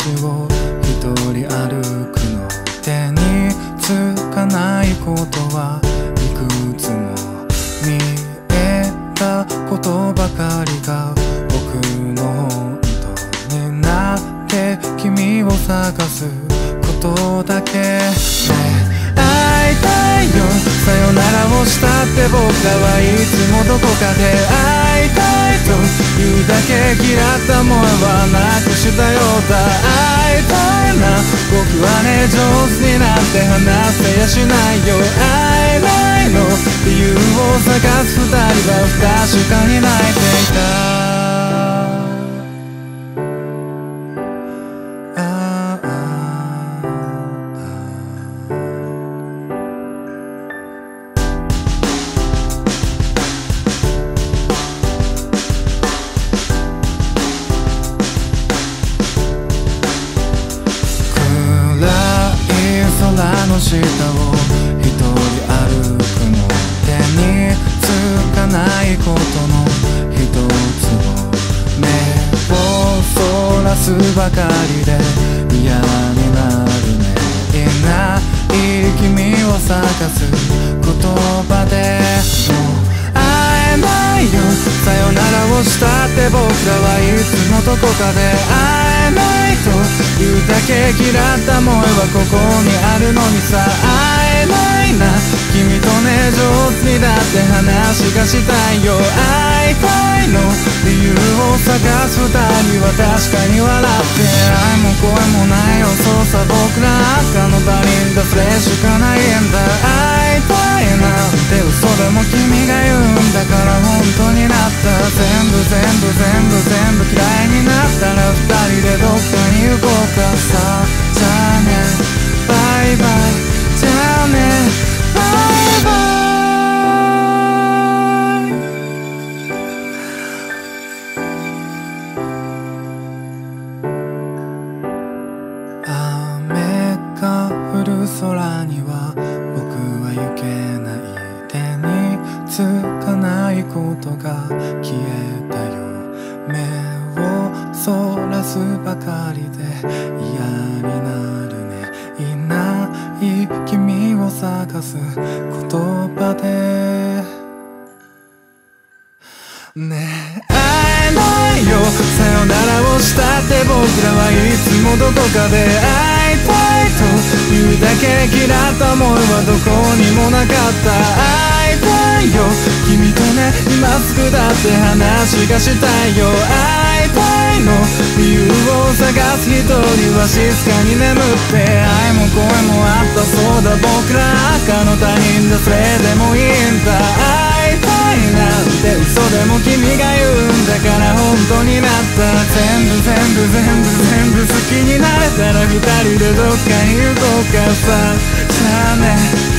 を一人歩くの。手につかないことはいくつも見えたことばかりが僕の本当になって君を探すことだけね。会いたいよさよならをしたって僕らはいつもどこかで会いたいと言うだけ嫌った思いはなくしたようだ。会いたいな僕はね上手になって話せやしないよ。会えないの理由を探す二人は不確かに泣いていた。空の下を一人歩くの。手につかないことの一つを目をそらすばかりで嫌になるね。いない君を探す言葉でも会えないよさよならをしたって僕らはいつもどこかで会えないと言うだけ嫌った思いはここにあるのにさ。会えないな君とね上手にだって話がしたいよ。会いたいの理由を探す二人は確かに笑って愛も声もないよ。そうさ僕ら赤の他人だそれしかないんだ。会いたいなんて嘘でも君が言うんだから本当になった。全部嫌いになったら二人でどっかに行こうかさ。じゃあねバイバイじゃあねバイバイ。雨が降る空には僕は行けない。手につかないことが消えたよ。目をそらすばかりで嫌になるね。いない君を探す言葉でね。会えないよさよならをしたって僕らはいつもどこかで会いたいと言うだけ嫌った思いはどこにもなかった。会いたいよ君とね今すぐだって話がしたいよ。会いたいの理由を探す一人は静かに眠って愛も声もあったそうだ。僕ら赤の他人だそれでもいいんだ。会いたいなんて嘘でも君が言うんだから本当になった。全部好きになれたら二人でどっかに行こうかさ。じゃあね